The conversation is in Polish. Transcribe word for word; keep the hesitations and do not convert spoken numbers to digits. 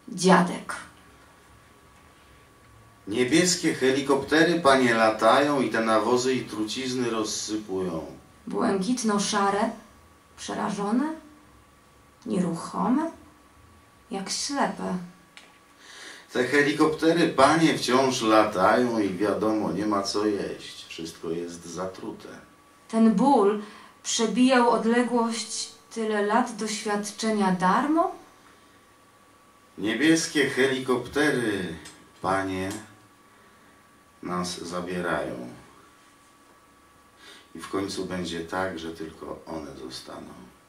dziadek. Niebieskie helikoptery, panie, latają i te nawozy i trucizny rozsypują. Błękitno-szare, przerażone, nieruchome, jak ślepe. Te helikoptery, panie, wciąż latają i wiadomo, nie ma co jeść. Wszystko jest zatrute. Ten ból przebijał odległość tyle lat doświadczenia darmo? Niebieskie helikoptery, panie, nas zabierają. I w końcu będzie tak, że tylko one zostaną.